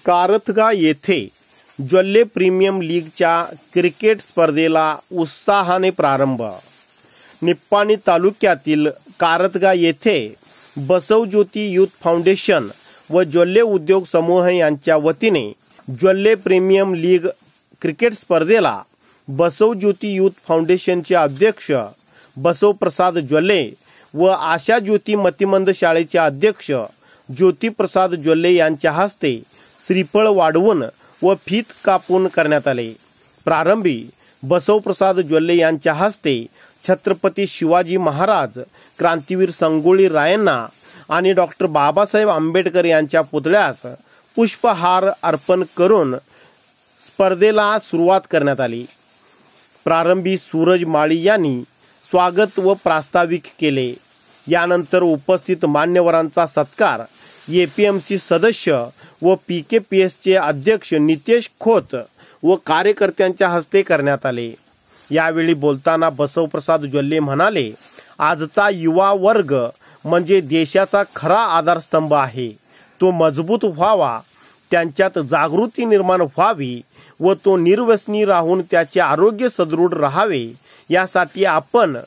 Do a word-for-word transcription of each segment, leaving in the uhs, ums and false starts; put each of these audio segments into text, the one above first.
कारथगा येथे ज्वल्ले प्रीमियम लीगच्या क्रिकेट स्पर्धेला उत्साहाने प्रारंभ। निप्पाणी तालुक्यातील कारथगा येथे बसवज्योती युथ फाउंडेशन व ज्वल्ले उद्योग समूह यांच्या वतीने ज्वल्ले प्रीमियम लीग क्रिकेट स्पर्धेला बसवज्योती युथ फाउंडेशनचे अध्यक्ष बसवप्रसाद ज्वल्ले व आशा ज्योती मतिमंद शाळेचे अध्यक्ष ज्योतिप्रसाद ज्वल्ले यांच्या हस्ते श्रीफळ वाढवून व फीत कापून करण्यात आले। प्रारंभी बसवप्रसाद ज्वल्ले यांच्या हस्ते छत्रपती शिवाजी महाराज, क्रांतीवीर संगोळी रायांना आणि डॉक्टर बाबासाहेब आंबेडकर यांच्या पुतळ्यास पुष्पहार अर्पण करून स्पर्धेला सुरुवात करण्यात आली। प्रारंभी सूरज माळी यांनी स्वागत व प्रास्ताविक केले। यानंतर उपस्थित मान्यवरांचा सत्कार एपीएमसी सदस्य व पीकेपीएसचे अध्यक्ष नितेश खोत व कार्यकर्त्यांच्या हस्ते करण्यात आले। यावेळी बोलताना बसवप्रसाद ज्वल्ले म्हणाले, आजचा युवा वर्ग म्हणजे देशाचा खरा आधारस्तंभ आहे। तो मजबूत व्हावा, त्यांच्यात जागृती निर्माण व्हावी व तो निर्व्यसनी राहून त्याचे आरोग्य सदृढ राहावे, यासाठी आपण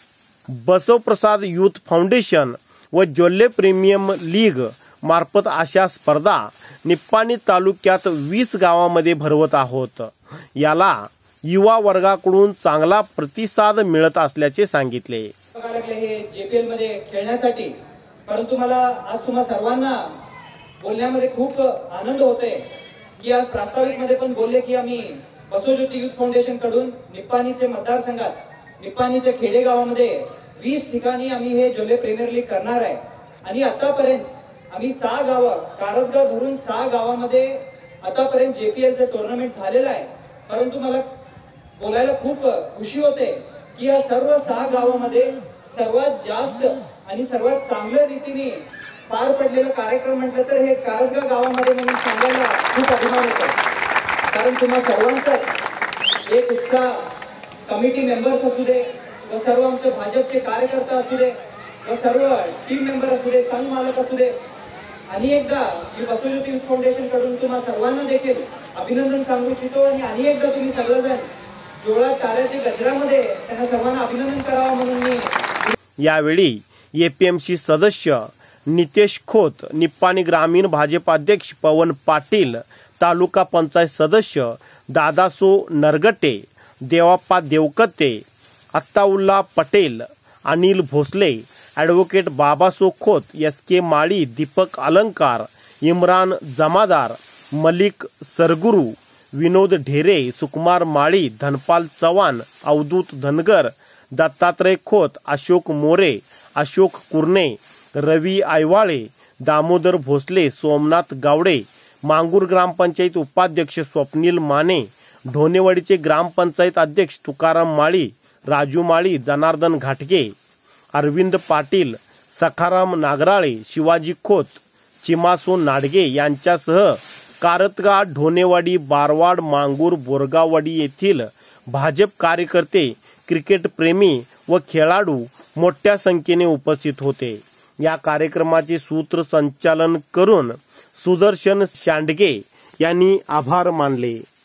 बसवप्रसाद युथ फाउंडेशन व ज्वल्ले प्रीमियम लीग मार्फत अशा स्पर्धा निप्पाणी तालुक्यात वीस गावांमध्ये भरवत आहोत। याला युवा वर्गाकडून चांगला प्रतिसाद मिळत असल्याचे सांगितले। हे जेपीएल मध्ये खेळण्यासाठी, परंतु मला आज तुम्हा सर्वांना बोलण्यामध्ये खूप आनंद होतोय की आज प्रास्ताविक मध्ये पण बोलले की आम्ही बसवज्योती युथ फाउंडेशन कडून निप्पाणीचे मतदारसंघात निप्पाणीच्या खेडेगावामध्ये वीस ठिकाणी आम्ही हे ज्वल्ले प्रीमियर लीग करणार आहे। आणि आतापर्यंत आम्ही सहा गाव कारथगा धरून सहा गावामध्ये आतापर्यंत जेपीएलचं टुर्नामेंट झालेलं आहे। परंतु मला बोलायला खूप खुशी होते की या सर्व सहा गावामध्ये सर्वात जास्त आणि सर्वात चांगल्या रीतीने पार पडलेला कार्यक्रम म्हटलं तर हे कारथगा गावामध्ये म्हणून सांगायला खूप अभिमान होतो। कारण तुम्हा सर्वांचा एक उत्साह, कमिटी मेंबर्स असू दे व सर्व आमचे भाजपचे कार्यकर्ते असू दे व सर्व टीम मेंबर असू दे, संघ मालक असू दे, आणि एकदा मी बसवज्योती युथ फाउंडेशन कडून तुम्हा सर्वांना देखील अभिनंदन सांगू इच्छितो आणि आणि एकदा तुम्ही सगळेजण जोळा टाळ्याच्या गजरामध्ये त्यांना सर्वांना अभिनंदन करावं म्हणून मी। यावेळी एपीएमसी सदस्य नितेश खोत, निप्पाणी ग्रामीण भाजप अध्यक्ष पवन पाटील, तालुका पंचायत सदस्य Dadaso Nargate, Devappa Devkate, Attaullah Patel, Anil Bhosale, advocate Babaso Khot, S K Mali, Deepak Alankar, Imran जमादार, मलिक सरगुरू, विनोद ढेरे, सुकुमार माळी, धनपाल चव्हाण, अवधूत धनगर, दत्तात्रय खोत, अशोक मोरे, अशोक कुर्णे, रवी आयवाळे, दामोदर भोसले, सोमनाथ गावडे, मांगूर ग्रामपंचायत उपाध्यक्ष स्वप्नील माने, ढोनेवाडीचे ग्रामपंचायत अध्यक्ष तुकाराम माळी, राजू माळी, जनार्दन घाटगे, अरविंद पाटील, सखाराम नागराळे, शिवाजी खोत, चिमासो नाडगे यांच्यासह कारथगा, ढोनेवाडी, बारवाड, मांगूर, बोरगाववाडी येथील भाजप कार्यकर्ते, क्रिकेट प्रेमी व खेळाडू मोठ्या संख्येने उपस्थित होते। या कार्यक्रमाचे सूत्रसंचालन करून सुदर्शन शांडगे यांनी आभार मानले।